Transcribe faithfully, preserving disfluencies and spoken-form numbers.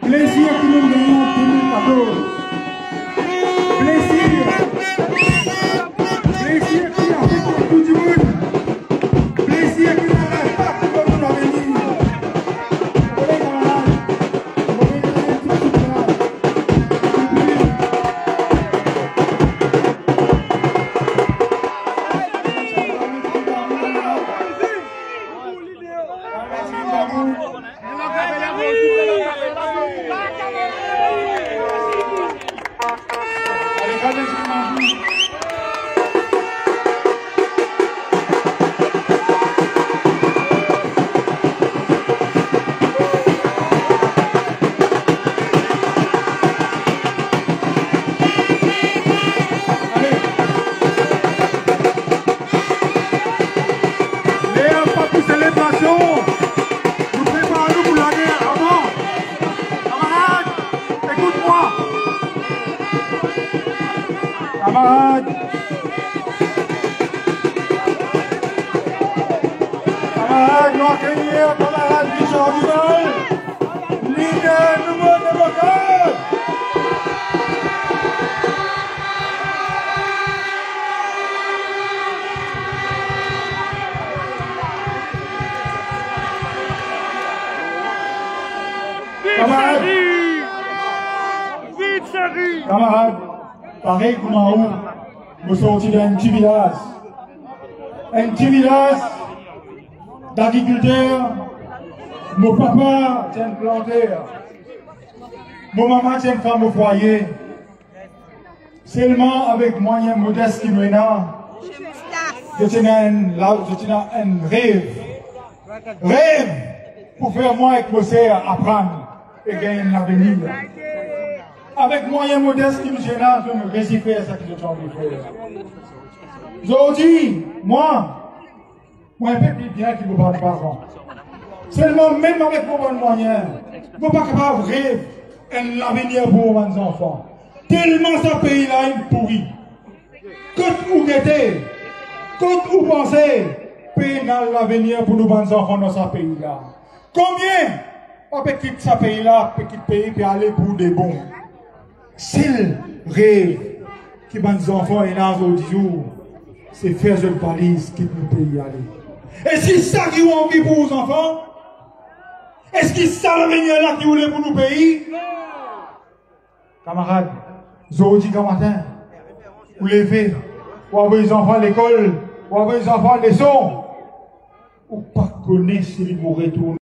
Plaisir que nous gagnons en deux mille quatorze. Plaisir. Plaisir qui a fait pour tout du monde. Plaisir qui n'arrête pas pour nous l'avenir. Pour les camarades, pour les camarades, pour tout ça. Camarades, camarades, nous accueillons camarades du Changement, leader nouveau démocrate. Camarades, vite Sari, camarades, pareil comme en haut, nous sortis d'un petit village. Un petit village d'agriculteurs. Mon papa tient planter. Mon maman tient femme au foyer. Seulement avec moyens modestes qui me viennent, je tiens un rêve. Rêve pour faire moi avec mon sœur apprendre et gagner un avenir. Avec moyens modestes qui me gênent, je me résigne à ce que j'ai envie de faire. Aujourd'hui, moi, moi, un peu plus bien qu'il ne me parle pas avant. Seulement, même avec vos bons moyens, vous n'êtes pas capable de rêver l'avenir pour vos enfants. Tellement ce pays-là est pourri. Quand vous guettez, quand vous pensez, pays dans l'avenir pour nos bons enfants dans ce pays-là. Combien on peut quitter ce pays-là, petit pays, puis aller pour des bons. C'est le rêve qui va nos enfants et dans autres jours, c'est faire une valise qui nous pays aller. Et si ça qui ont envie pour vos enfants, est-ce que ça l'avenir là qui voulait pour nos pays? Camarades, aujourd'hui matin, vous levez, vous avez les enfants à l'école, vous avez les enfants à l'école, ou pas connaître si vous retournez.